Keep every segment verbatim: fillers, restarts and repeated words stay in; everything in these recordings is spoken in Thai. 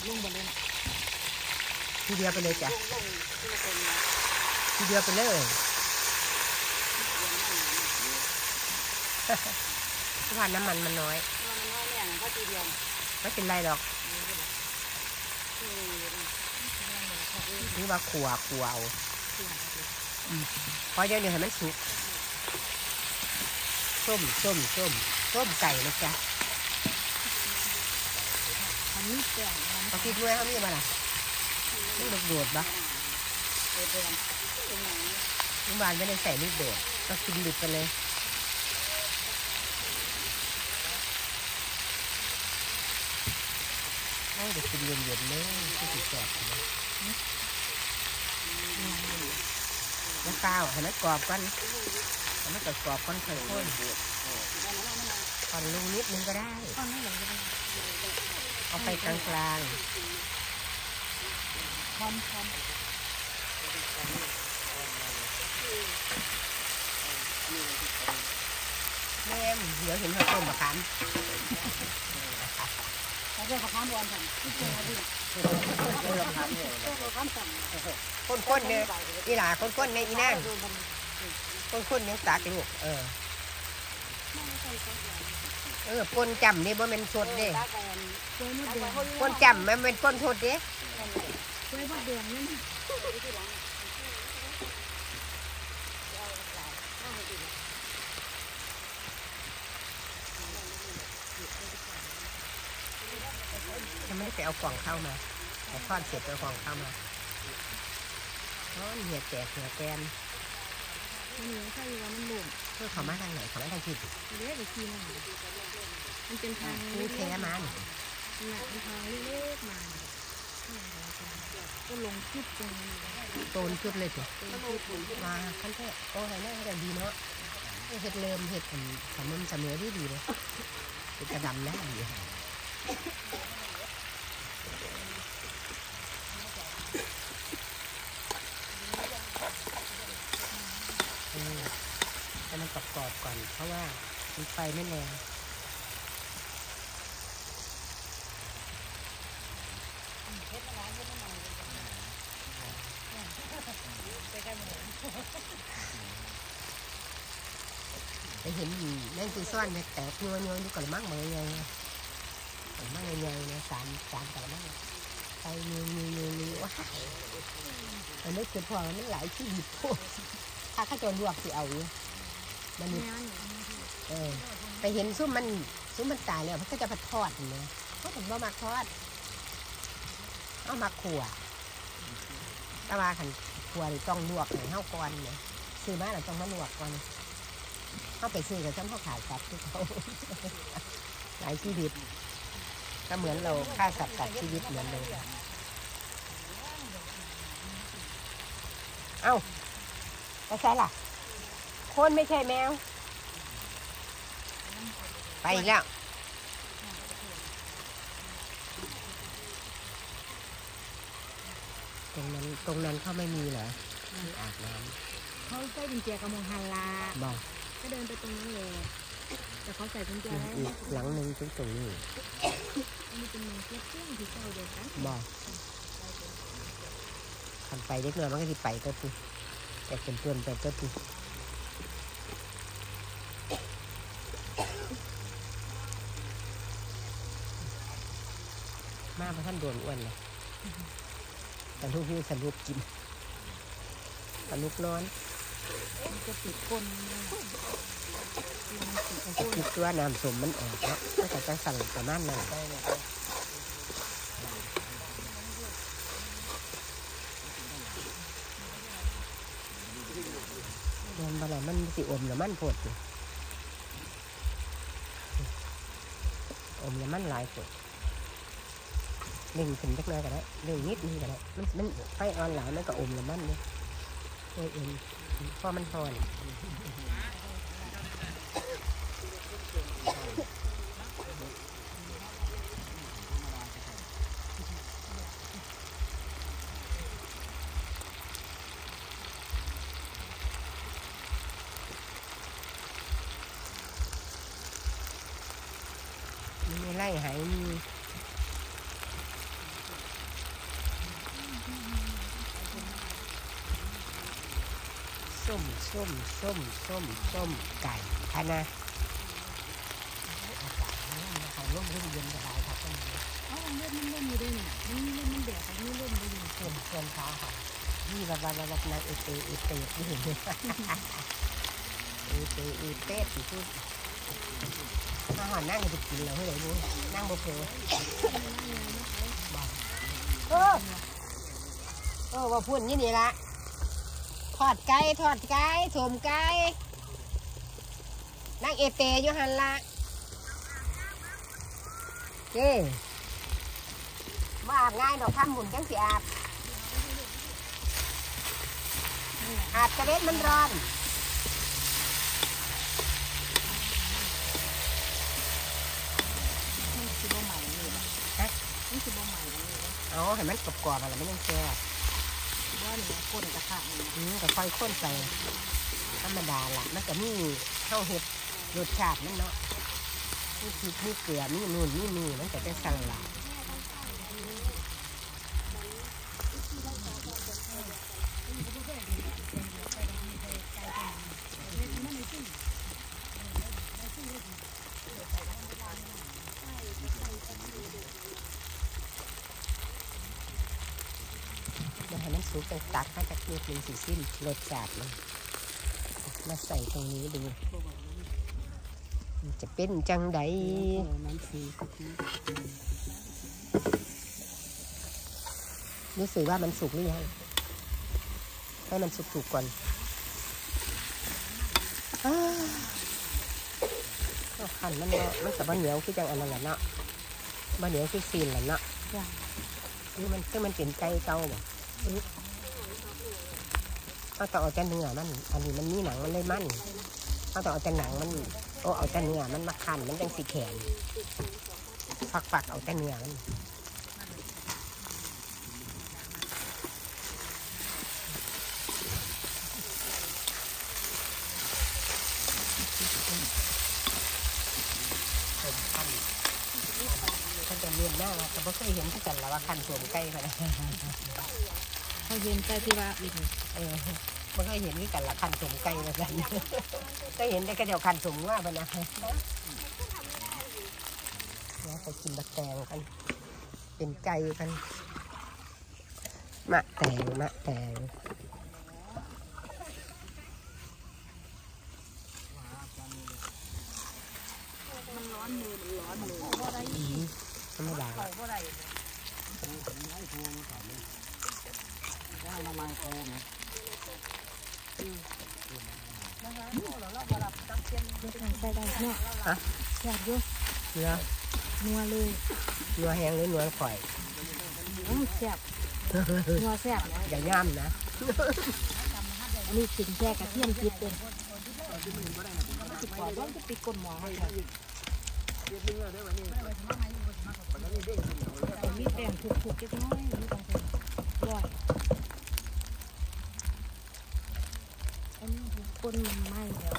ลุงบนเลยทีเดียวไปเลยจ้ะทีเดียวไปเลยเพราะว่าน้ำมันมันน้อยไม่เป็นไรหรอกนี่ว่าขัวขัวเอาพอเดี๋ยวนี้ให้มันสุกส้มส้มส้มส้มไก่นะจ๊ะเขาคิดด้วยเขามีมาล่ะนี่โดดๆปะลุงบานไม่ได้ใส่ลูกโดดก็กินดิบไปเลยให้เด็กกินเย็นๆเลยที่ติดแสบเลยแล้วข้าวให้มันกรอบกันให้มันกรอบกันค่อยๆก่อนลงนิดนึงก็ได้เอาไปกลางๆพร้อมๆแม่เดี๋ยวเห็นเขาต้มมะขามเราเจอมะขามบอลกันที่เจอมาดิคนๆเนี่ยอีหล่าคนๆเนี่ยอีนั่งคนๆเนี่ยตักลูกเออเออปนจำนี่บ่เป็นสดเด้ปนจำมันเป็นปนสดเด้กล้วยบดแดงนี่ยังไม่ได้ไปเอากล่องเข้ามาเอาทอดเสร็จเอากล่องเข้ามาเพราะเหี่ยแตกเหี่ยแกนมันเหนียวใช่ว่ามันหลุดเพื่อเขามาทางไหนเขาไม่ทางทิศเล็กอีกทีนึงมันเป็นทางนี่แท้มาหนิหนักเป็นทางเล็กมาก็ลงชุดตรงโตนชุดเลยสิมาขั้นแท้โอ้ยแม่ก็ดีเนาะเห็ดเริ่มเห็ดผมผมมันเสมอดีดีเลยเป็นกระดำหน้าดีให้มันกรอบๆก่อนเพราะว่ามันไฟไม่แรงไปเห็นอยู่นั่นคือซ่อนเนี่ยแตกนัวนัวนี่ก่อนมั่งมาไงมั่งไงไงเนี่ยสามสามแต่มั่งไปนัวนัวนัวนัวว้าวมันไม่เกิดพอมันหลายที่ดิบพวกถ้าข้าจะลวกสิเอาอยู่มันเออไปเห็นซุ้มมันซุ้มมันตายแล้วเขาจะผัดทอดเลยเขาถึงว่ามาทอดเอามาขั่วตะวาขันขั่วหรือต้องลวกหรือข้าวก้อนเนี่ยซื้อมาเราต้องมาลวกก่อนเขาไปซื้อกับฉันเขาขายสัตว์ที่เขาหลายชีวิตก็เหมือนเราฆ่าสัตว์ตัดชีวิตเหมือนเลยเอ้าไปใช่ล่ะคนไม่ใช่แมวไปอีกแล้วตรงนั้นตรงนั้นเขาไม่มีเหรออาบน้ำเขาใส่กุญแจกระมงฮันลาบอกก็เดินไปตรงนั้นเลยแต่เขาใส่กุญแจอีกหลังหนึ่งตรงตรงนี้นี่เป็นเมืองเทียบเทียงที่เจ้าเดียวกันบอกขันไปเล็กน้อยมันก็ที่ไปก็คือแต่เป็นต้นไปก็คือมาเพราะท่านโดนอ้วนเลยแต่ลูกนี่สนุกกินสนุกนอนจะติดก้นจะติดตัวน้ำสมมันออกเนาะก็จะสั่งประมาณนั้นโดนบาลามันสิอมแล้วมันปวดอมแล้วมันหลายปวดหนึ่งถึงเล็กน้อยก็ได้หนึ่งนิดนึงก็ได้มันมันไฟอ่อนหลายมันก็อมแล้วมันเนี่ยเออเองพอมันพอนมีไล่หายมีส้มส้มส้มส้มส้มไก่คะนะอากาศร้อนนะคะร่มรื่นเย็นสบายครับก็มีเอ้าเล่นมันเล่นอยู่ด้วยเนี่ยมันเล่นมันแดดแต่นี่เล่นไปอยู่เพื่อนเพื่อนเขาค่ะนี่ระบาดระบาดนางเอเตเอเตนี่เห็นไหมเอเตเอเตที่พูดมาหอนนั่งจะกินแล้วเฮ้ยดูนั่งโบเพลเออเออว่าพูดนี่นี่ละทอดไก่ทอดไก่สมไก่นั่งเอเตอยู่หันละเจ้มาอาบง่ายดอกทำหมุนจังสิอาบอาบจะเล็ดมันร้อนนี่คือบ่ใหม่เลยฮะนี่คือบ่ใหม่เลยเอาให้มันกรอบๆอะไรไม่ยังแซ่บว่าเนี่ยก้นกระทะนี่อืมก็ค่อยข้นใส่ธรรมดาละมันก็มีข้าวเห็ดรสชาติมันเนาะมีพริกมีเกลือมีนู่นมีนี่มันก็จะสั่งละให้มันสุกตักตักมาจากนิดหนึ่งสีสิ้นรสจัดมันมาใส่ตรงนี้ดูจะเป็นจังใดรู้สึกว่ามันสุกหรือยังให้มันสุกๆก่อนขันมันเนาะมันกับบะเหนียวคือจังอันนั้นแหละเนาะบะเหนียวคือซีนแหละเนาะนี่มันคือมันเป็นไก่เก่าบ่เอาแต่เอาแต่เนื้อมันอันนี้มันมีหนังมันเลยมันเอาแต่เอาแต่หนังมันโอ้เอาแต่เนื้อมันมาคั่นมันจังสีแข็งฝักฝักเอาแต่เนื้อมันท่านจะเรียนหน้าว่าแต่ไม่เคยเห็นที่กันแล้วว่าคั่นตัวไก่ไปเขาเห็นใจที่ว่าอีกเออไม่เคยเห็นที่กันละคันสมไก่มากันก็เห็นได้แค่เดียวคันสมว่าบ้านะแล้วไปกินมะแตงกันเป็นไก่กันมะแตงมะแตงมันร้อนมือมันร้อนมือธรรมดาน้ำมันโคไหมใส่ได้เนี่ยแซ่บอยู่เนื้อนัวเลยเนื้อแห้งหรือเนื้อข่อยแซ่บนัวแซ่บนะอย่าย่ำนะอันนี้สิ่งแค่กระเทียมจิตเองสิบกว่าต้องจะปิดก้นหมอให้ค่ะมีแป้งถูกๆเล็กน้อยนี่ต้องเป็นร้อยอันนี้ก้นมันไหม้แล้ว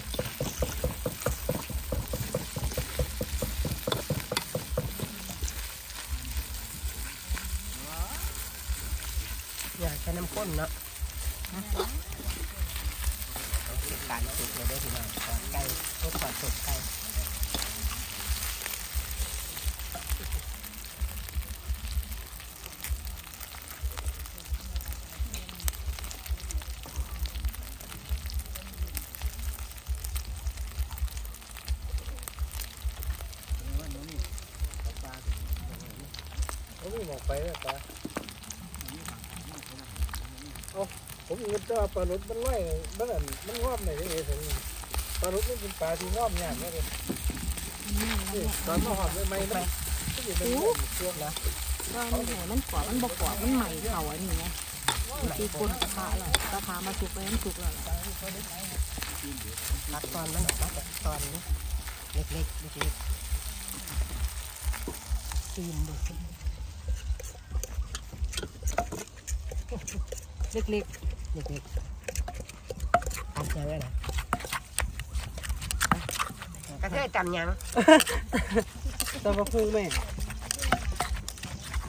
อยากจะน้ำข้นเนาะการสุกเลยได้ทีเดียวขอไก่ทุกขอสุกไก่ผมมองไปแล้วปลาเอาผมเงินเจ้าปลาหลุดมันไหวมันอันมันงอมไหนยังไงถึงปลาหลุดมันเป็นปลาที่งอมอย่างนี้เลยปลาหม้อหอมไม่ไม่ไม่ก็อยู่เป็นช่วงนะว่ามันแหมันกรอบมันบกกรอบมันใหม่เข่าอันนี้ไงตีก้นกระทะเลยกระทะมาสุกไปมันสุกแล้วรักตอนมันออกมาจากตอนนี้เล็กๆเล็กๆตีนดูสิเล็กๆเล็กๆตำยังไงนะกระเทยตำยังตำบักหุ่งแม่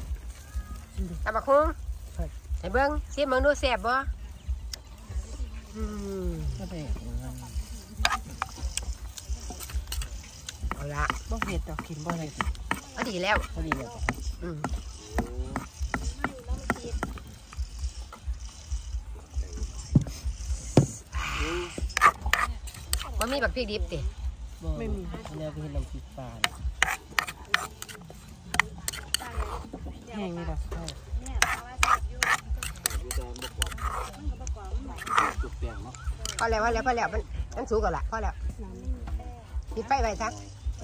ตำบักหุ่งให้เบิ้งซิมึงดูแซ่บบ่อืมก็ได้เอาละบ่เผ็ดดอกกินบ่ได้เอาดีแล้วพอดีเลยอืมมันมีบักพริกดิบติไม่มีแล้วก็เห็นน้ำพริกปลาแห้งนี่ล่ะใช่พอแล้วพอแล้วพอแล้วมันมันสูงก่อนละพอแล้วปิดไฟไปซะ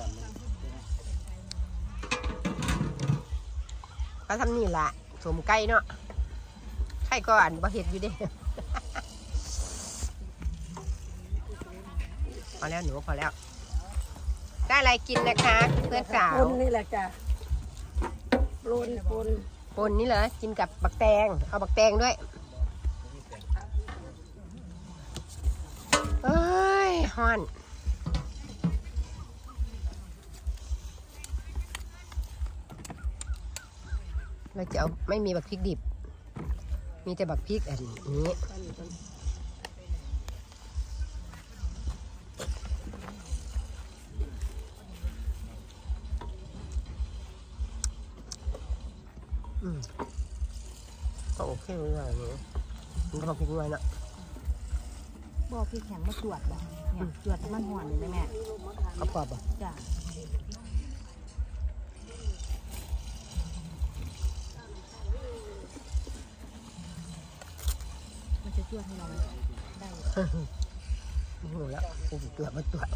ก็ทำนี่ล่ะสมไก่เนาะไข่ก่อนบ่เห็ดอยู่เด้ พอแล้วหนูพอแล้วได้อะไรกินนะคะเพื่อนสาวปนนี่แหละจ้ะปนปนปนนี่เหรอกินกับบักแตงเอาบักแตงด้วยเอ้ยฮ้อนเราจะเอาไม่มีบักพริกดิบมีแต่บักพริกอันนี้อืมก็โอเคเลยอย่างนี้มันก็บักพริกด้วยนะบ่พี่แข็งมาตรวจบ่เนี่ยตรวจมันห่อนเลยแม่เขากรอบอ่ะจ้ะมันจะตรวจให้เราได้ไม่รู้แล้วกูตรวจมาตรวจ